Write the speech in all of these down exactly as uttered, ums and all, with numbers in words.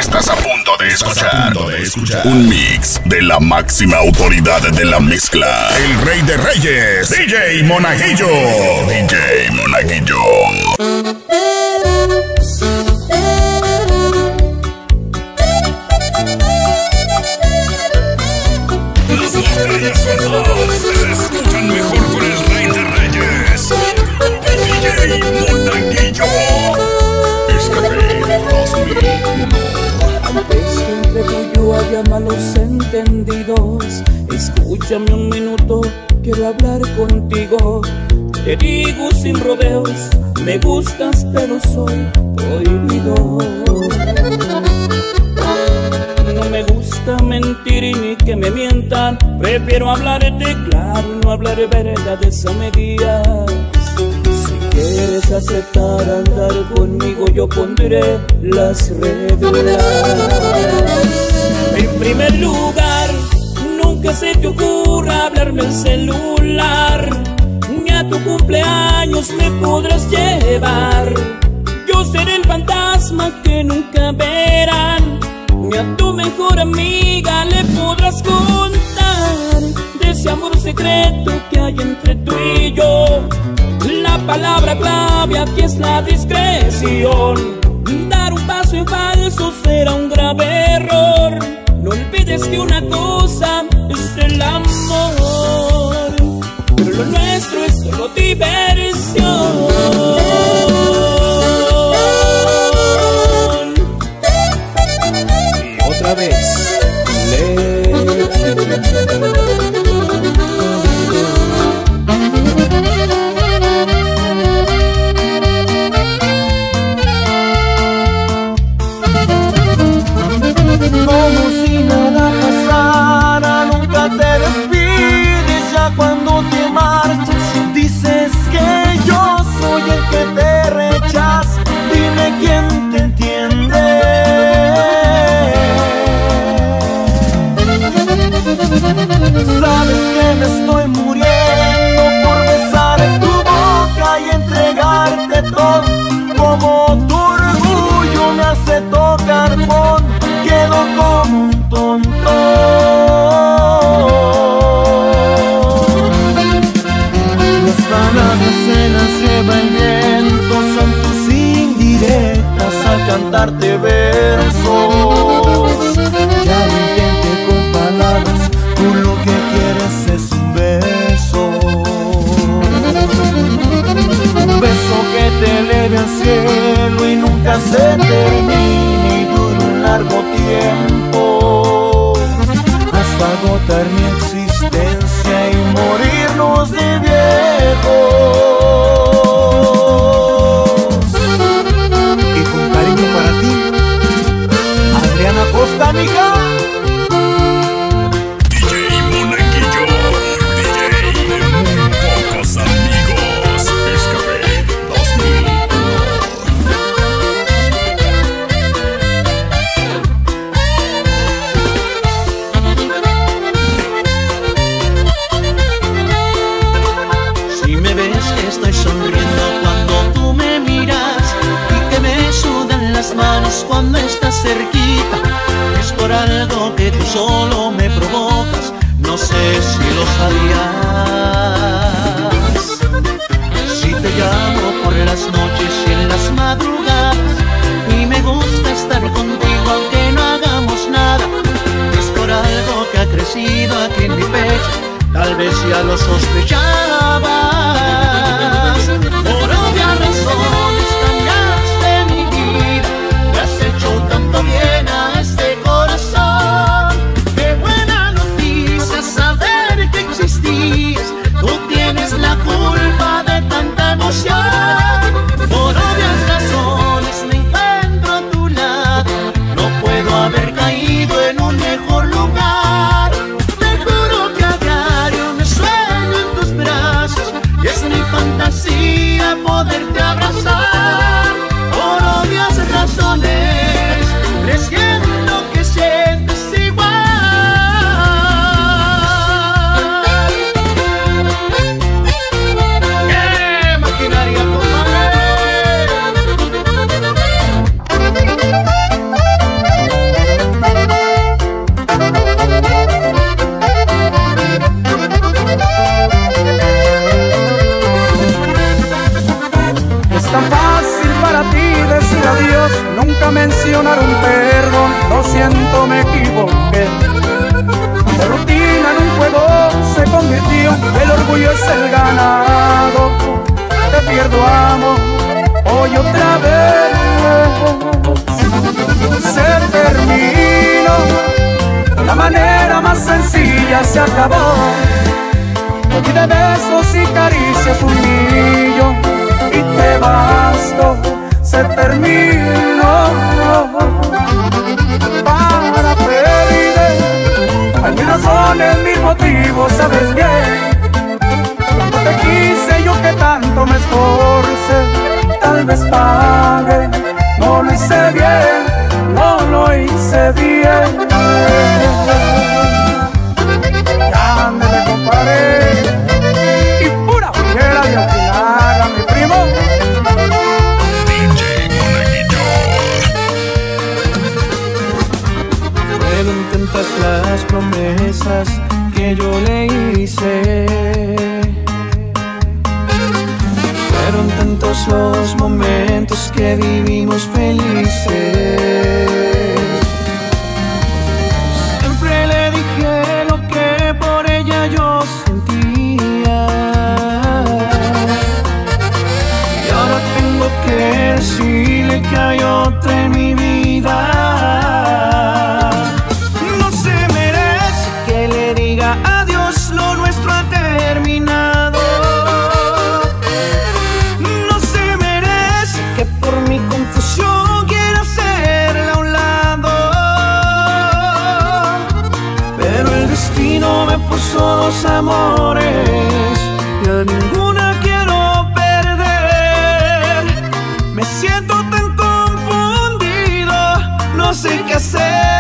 Estás a punto de escuchar, a punto de escuchar un mix de la máxima autoridad de la mezcla. El rey de reyes, D J Monaguillo. D J Monaguillo. Las batallas pesadas se escuchan mejor con el rey de reyes, D J Monaguillo. Escape dos mil uno. Antes que entre tú y yo haya malos entendidos, escúchame un minuto, quiero hablar contigo. Te digo sin rodeos, me gustas pero soy prohibido. No me gusta mentir y ni que me mientan, prefiero hablarte claro y no hablar verdades a medias. Si quieres aceptar andar conmigo, yo pondré las reglas. En primer lugar, nunca se te ocurra hablarme el celular, ni a tu cumpleaños me podrás llevar. Yo seré el fantasma que nunca verán, ni a tu mejor amiga le podrás contar de ese amor secreto que hay entre tú y yo. La palabra clave aquí es la discreción. Dar un paso en falso será un grave error. No olvides que una cosa es el amor, pero lo nuestro es solo diversión. Y otra vez, le... Como si nada pasara, nunca te despides. Ya cuando te marchas dices que yo soy el que te rechaza. Dime quién te entiende. Sabes que me estoy muriendo por besar tu boca y entregarte todo. Como tu orgullo me hace tocar fondo, quedo como un tonto. Las palabras se las lleva el viento, son tus indirectas al cantarte versos. Ya lo intenté con palabras, tú lo que quieres es un beso. Un beso que te eleve al cielo y nunca se termine y dure un largo tiempo, hasta agotar mi existencia y morirnos de viejos. Y con cariño para ti, Adriana Costa, mija. D J Monaguillo, D J de muy pocos amigos. Escape dos mil uno. Si me ves que estoy sonriendo cuando tú me miras y que me sudan las manos cuando estás cerquita, es por algo que tú solo me provocas, no sé si lo sabías. Si te llamo por las noches y en las madrugadas y me gusta estar contigo aunque no hagamos nada, es por algo que ha crecido aquí en mi pecho, tal vez ya lo sospechabas. Por obvias razones cambiaste mi vida, me has hecho tanto bien a este corazón. Qué buena noticia saber que existías, tú tienes la culpa de tanta emoción. Por obvias razones me encuentro a tu lado, no puedo haber caído en un mejor lugar. Te juro que a diario me sueño en tus brazos. ocasionar un perdón. Lo siento, me equivoqué. De rutina en un juego se convirtió, el orgullo es el ganado. Te pierdo, amo, hoy otra vez. Se terminó, de la manera más sencilla se acabó. Hoy de besos y caricias un millón y te basto. Se terminó para pedir al menos son el mismo motivo, sabes bien. Cuando te quise yo que tanto me esforcé, tal vez pague. No lo hice bien, no lo hice bien. Ya me le comparé y pura bujera de afilar a mi primo D J Monaguillo. Fueron tantas las promesas que yo le hice, fueron tantos los momentos que vivimos felices. Siempre le dije lo que por ella yo sentía, y ahora tengo que decirle que hay otra en mi vida. No se merece que le diga adiós, lo nuestro ha terminado. No se merece que por mi confusión quiera hacerla a un lado. Pero el destino me puso dos amores y a ninguna quiero perder. Me siento tan confundido, no sé qué hacer.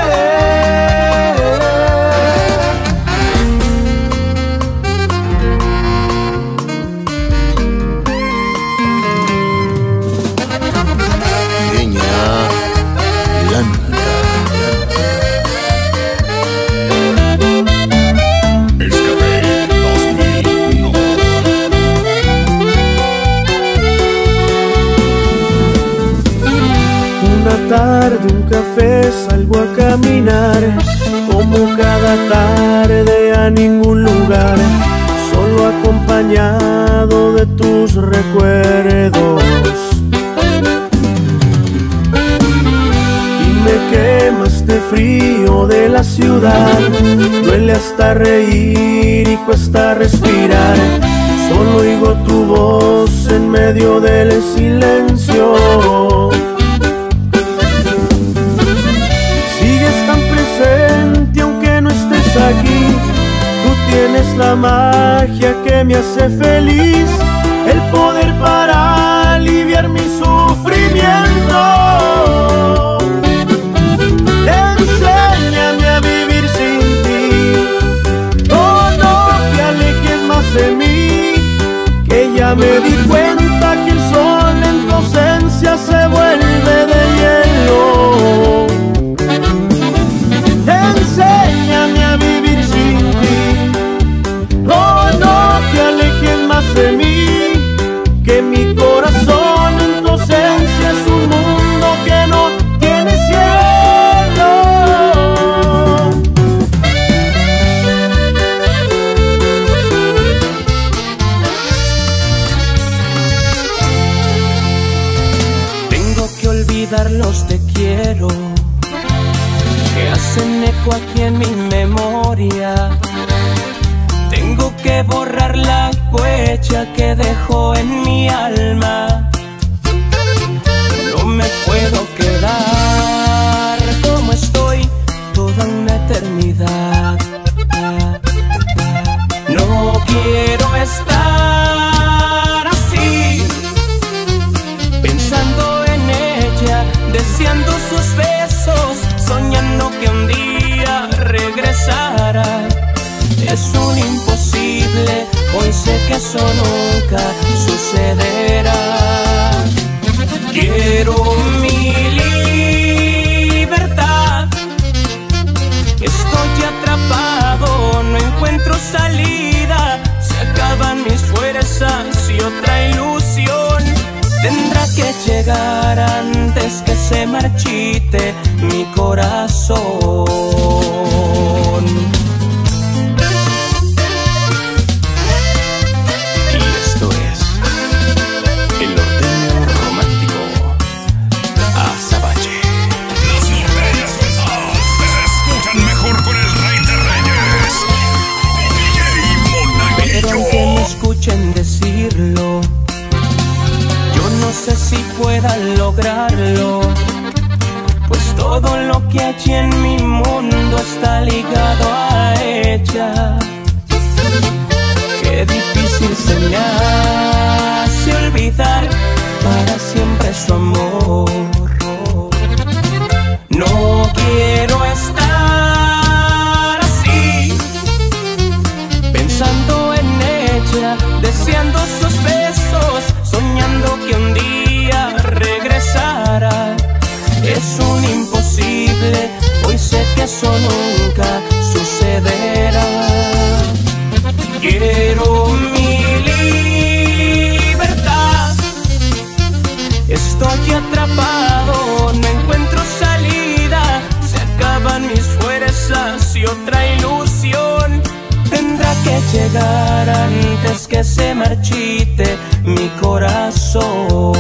Tarde un café salgo a caminar, como cada tarde a ningún lugar, solo acompañado de tus recuerdos. Y me quemas de frío de la ciudad, duele hasta reír y cuesta respirar, solo oigo tu voz en medio del silencio. Aunque no estés aquí, tú tienes la magia que me hace feliz, el poder para aliviar mi sufrimiento. Enséñame a vivir sin ti, no, no te alejes más de mí, que ya me di cuenta que el sol en tu ausencia se vuelve de hielo. Enséñame a vivir sin ti, oh, no te alejes más de mí, que mi corazón en tu ausencia es un mundo que no tiene cielo. Tengo que olvidar los te quiero que hacen eco aquí en mi memoria. Tengo que borrar la huella que dejó en mi alma. No me puedo quedar como estoy toda una eternidad. No quiero estar así, pensando en ella, deseando sus besos, soñando que un día regresara. Es un imposible, hoy sé que eso nunca sucederá. Quiero mi libertad, estoy atrapado, no encuentro salida, se acaban mis fuerzas y otra ilusión tendrá que llegar antes que se marche marchite mi corazón. Y esto es el norteño romántico Azabache. Las norteñas pesadas se escuchan mejor con el Rey de Reyes, D J Monaguillo. Pero aunque me escuchen decirlo, yo no sé si pueda lograrlo, pues todo lo que hay en mi mundo está ligado a ella. Qué difícil se me hace olvidar para siempre su amor. No quiero estar así, pensando en ella, deseando sus besos, soñando que un día regresara. Es un imposible, hoy sé que eso nunca sucederá. Quiero mi libertad, estoy atrapado, no encuentro salida, se acaban mis fuerzas y otra ilusión tendrá que llegar antes que se marchite mi corazón.